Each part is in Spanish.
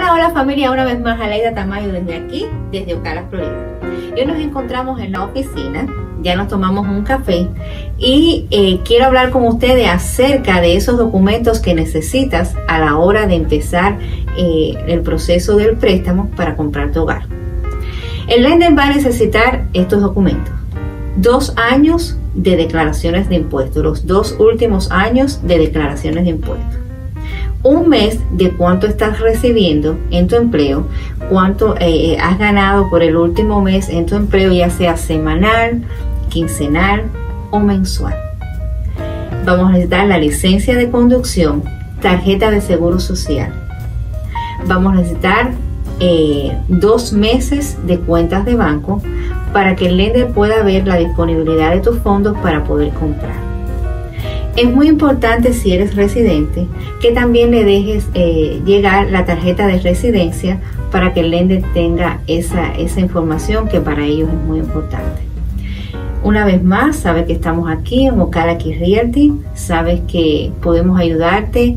Hola, hola familia, una vez más Aleida Tamayo desde aquí, desde Ocala, Florida. Y hoy nos encontramos en la oficina, ya nos tomamos un café y quiero hablar con ustedes acerca de esos documentos que necesitas a la hora de empezar el proceso del préstamo para comprar tu hogar. El lender va a necesitar estos documentos: 2 años de declaraciones de impuestos, los 2 últimos años de declaraciones de impuestos. 1 mes de cuánto estás recibiendo en tu empleo, cuánto has ganado por el último mes en tu empleo, ya sea semanal, quincenal o mensual. Vamos a necesitar la licencia de conducción, tarjeta de seguro social. Vamos a necesitar 2 meses de cuentas de banco para que el lender pueda ver la disponibilidad de tus fondos para poder comprar. Es muy importante, si eres residente, que también le dejes llegar la tarjeta de residencia para que el lender tenga esa información, que para ellos es muy importante. Una vez más, sabes que estamos aquí en Ocala Realty, sabes que podemos ayudarte,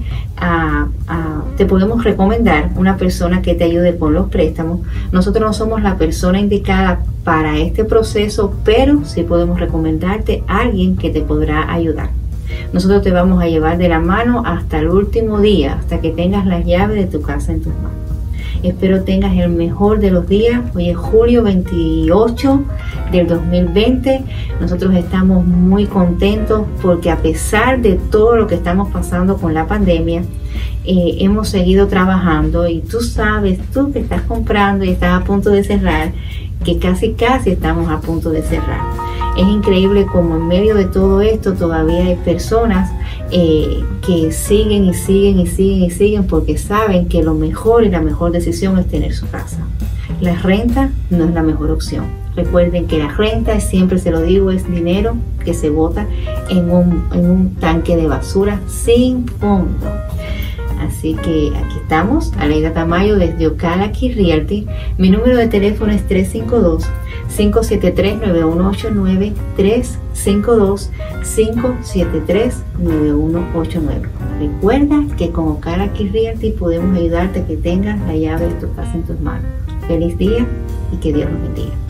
te podemos recomendar una persona que te ayude con los préstamos. Nosotros no somos la persona indicada para este proceso, pero sí podemos recomendarte a alguien que te podrá ayudar. Nosotros te vamos a llevar de la mano hasta el último día, hasta que tengas las llaves de tu casa en tus manos. Espero tengas el mejor de los días. Hoy es julio 28 del 2020. Nosotros estamos muy contentos porque, a pesar de todo lo que estamos pasando con la pandemia, hemos seguido trabajando, y tú sabes, tú que estás comprando y estás a punto de cerrar, que casi estamos a punto de cerrar. Es increíble cómo en medio de todo esto todavía hay personas que siguen porque saben que lo mejor y la mejor decisión es tener su casa. La renta no es la mejor opción. Recuerden que la renta, siempre se lo digo, es dinero que se bota en un tanque de basura sin fondo. Así que aquí estamos, Aleida Tamayo desde Ocala Realty. Mi número de teléfono es 352-573-9189, 352-573-9189. Recuerda que con Ocala Realty podemos ayudarte a que tengas la llave de tu casa en tus manos. Feliz día y que Dios los bendiga.